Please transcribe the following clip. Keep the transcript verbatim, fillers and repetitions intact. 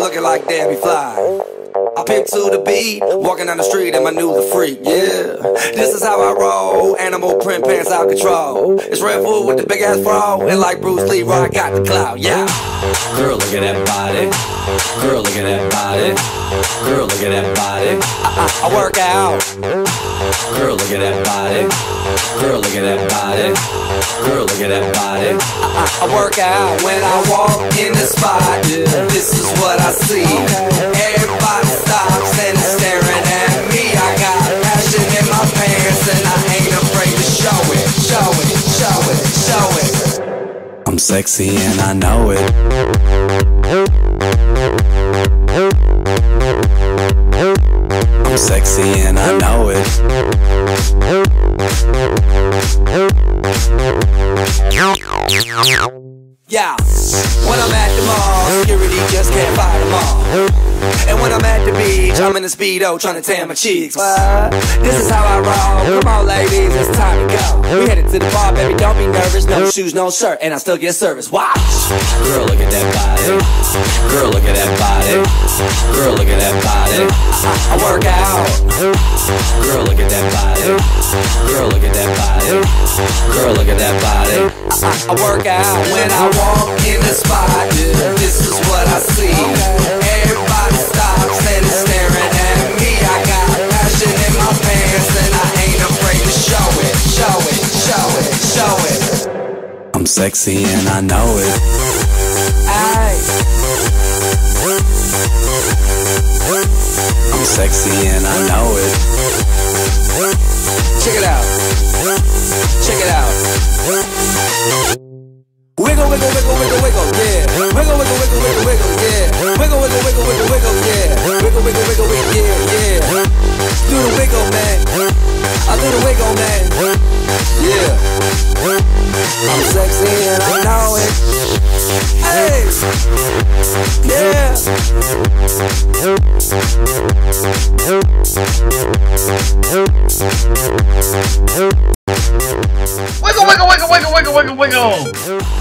looking like Debbie Fly. I pimp to the beat, walking down the street and my new the freak, yeah. This is how I roll, animal print pants out control. It's Red Food with the big ass fro, and like Bruce Lee, I got the clout, yeah. Girl, look at that body. Girl, look at that body. Girl, look at that body. I, I, I work out. Girl, look at that body. Girl, look at that body. Girl, look at that body. I, I, I work out when I walk in the spot. This is what I see. Everybody stops and is staring at me. I got passion in my pants and I ain't afraid to show it, show it, show it, show it. I'm sexy and I know it. I'm sexy and I know it. Yeah, when I'm at the mall, security just can't fight them all. And when I'm at the beach, I'm in a Speedo trying to tan my cheeks. What? This is how I roll. Come on ladies, it's time to go. We headed to the bar, baby, don't be nervous. No shoes, no shirt, and I still get service. Watch! Girl, look at that body. Girl, look at that body. Girl, look at that body. I, I work out. Girl, look at that body. Girl, look at that body. Girl, look at that body. I, I work out when I walk in the spot. This is what I see. Everybody stops and is staring at me. I got passion in my pants and I ain't afraid to show it, show it, show it, show it. I'm sexy and I know it. Aye. I'm sexy and I know it. Check it out. Check it out. Wiggle, wiggle, wiggle, wiggle, wiggle, yeah. Wiggle, wiggle, wiggle, wiggle, wiggle, yeah. Wiggle, wiggle, wiggle, wiggle, wiggle, yeah. Wiggle, wiggle, wiggle, wiggle, yeah, yeah. Do the wiggle, man. I do the wiggle, man. Yeah. I'm sexy and I know it. Hey. Yeah. Wiggle, wiggle, wiggle, wiggle, wiggle, wiggle, wiggle.